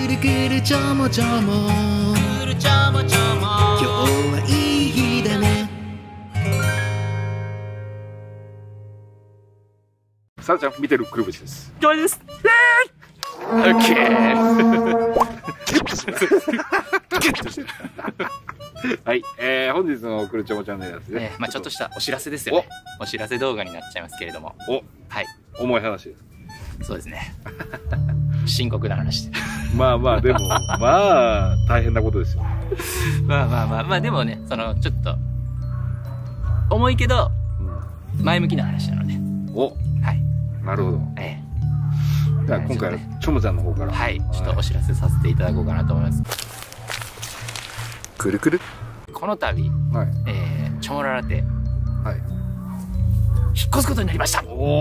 るくるちょもちょも、くるちょもちょも、今日はいい日だね。 さあちゃん見てるくるぶしです。 ジョイです。オッケー。 はい、本日のくるちょもチャンネルですね。 まあちょっとしたお知らせですよね。お知らせ動画になっちゃいますけれども。はい。 重い話です。 そうですね。深刻な話で。 まあまあでもまあ大変なことですよ。 まあでもね、そのちょっと重いけど前向きな話なので。はい。 なるほど。じゃあ今回はちょもちゃんの方から、 はい、ちょっとお知らせさせていただこうかなと思います。 くるくる。 この度、チョモララテ、 はい、 引っ越すことになりました。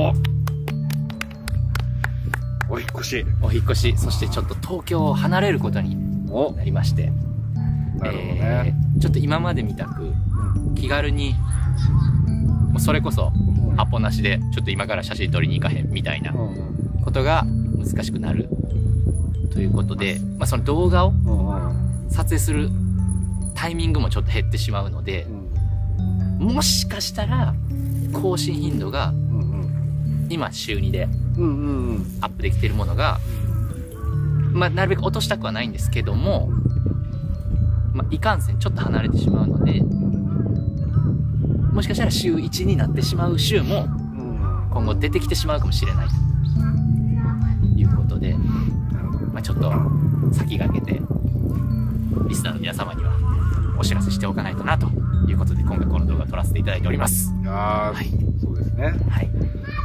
お引っ越し。 お引っ越し、そしてちょっと東京を離れることになりまして、 なるほどね。 ちょっと今までみたく気軽に、もうそれこそアポなしでちょっと今から写真撮りに行かへんみたいなことが難しくなるということで、まあ、その動画を撮影するタイミングもちょっと減ってしまうので、もしかしたら更新頻度が今週2でアップできているものが、まあ、なるべく落としたくはないんですけども、まあ、いかんせんちょっと離れてしまうので、もしかしたら週1になってしまう週も今後出てきてしまうかもしれないということで、まあ、ちょっと先駆けてリスナーの皆様にはお知らせしておかないとなということで、今回この動画を撮らせていただいております。 はい、そうですね。 はい。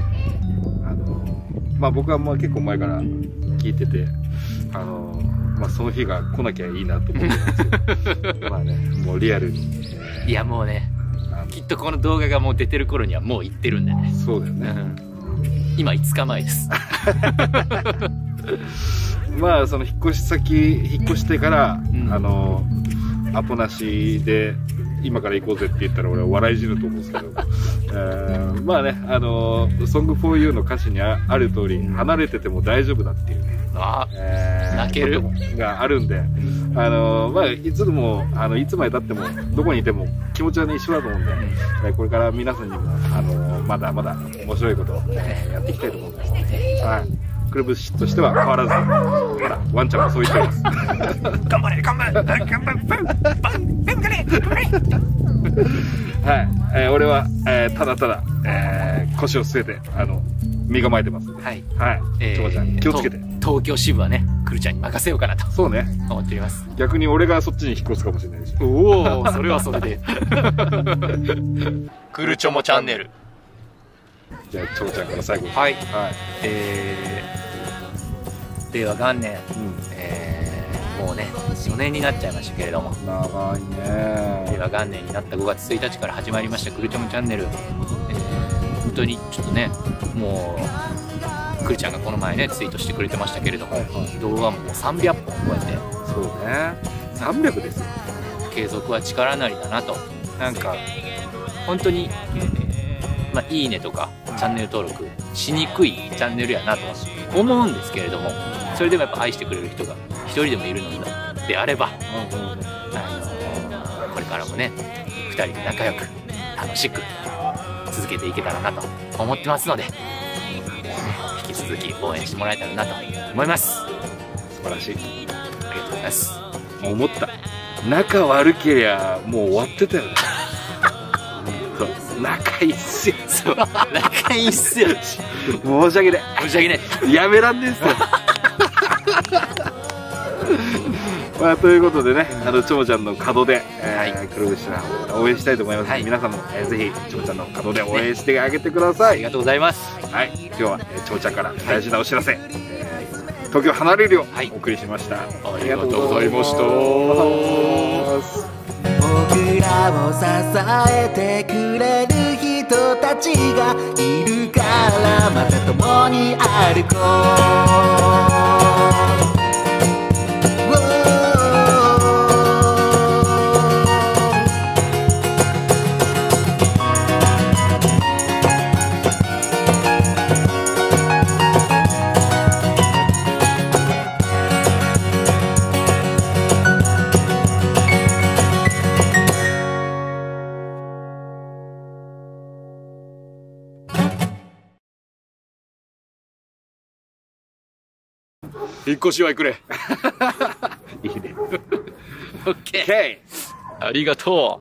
まあ僕はもう結構前から聞いてて、まあその日が来なきゃいいなと思ってたんですけど、まあね、もうリアルに、 いやもうね、きっとこの動画がもう出てる頃にはもう行ってるんでね。 そうだよね。 今5日前です。 まあその引っ越してから、アポなしで今から行こうぜって言ったら俺は笑い死ぬと思うんですけど、まあね、Song for You の歌詞にある通り、離れてても大丈夫だっていう、 泣けるがあるんで、まあいつでもいつまでたってもどこにいても気持ちはね一緒だと思うんで、これから皆さんにもまだまだ面白いことを、やっていきたいと思うんで、はい。くるぶしとしては変わらず、ほらワンちゃんもそう言ってます。頑張れ頑張れ頑張れ頑張れ。はい、俺は、ただただ、腰を据えて身構えてます。はい、ちょもちゃん気をつけて。 東京支部はね、くるちゃんに任せようかなと。そうね。思っております。 逆に俺がそっちに引っ越すかもしれないし。 おお、それはそれで。くるちょもチャンネル。 じゃあちょもちゃんから最後に。 はい。令和元年、もうね4年になっちゃいましたけれども、 長いね。 令和元年になった5月1日から始まりましたくるちょもチャンネル。本当にちょっとね、もうくるちゃんがこの前ねツイートしてくれてましたけれども、動画ももう300本超えて。 そうね、300ですよ。 継続は力なりだなと。なんか本当に、まあ、いいねとかチャンネル登録しにくいチャンネルやなと思うんですけれども、それでもやっぱ愛してくれる人が一人でもいるのであれば、これからもね2人で仲良く楽しく続けていけたらなと思ってますので、引き続き応援してもらえたらなと思います。 素晴らしい。 ありがとうございます。 思った、仲悪けりゃもう終わってたよね。仲いいっすよ。 そう、仲いいっすよ。 申し訳ない。 申し訳ない。 やめらんねえっすよ。まあということでね、ちょもちゃんの門で、くるぶしさん応援したいと思います。皆さんもぜひちょもちゃんの門で応援してあげてください。 ありがとうございます。 はい、今日はちょもちゃんから大事なお知らせ、東京離れるよお送りしました。 ありがとうございました。 僕らを支えてくれる人たちがいるから、また共に歩こう。 引っ越しはくれ。 いいね。オッケー。 OK。 ありがとう。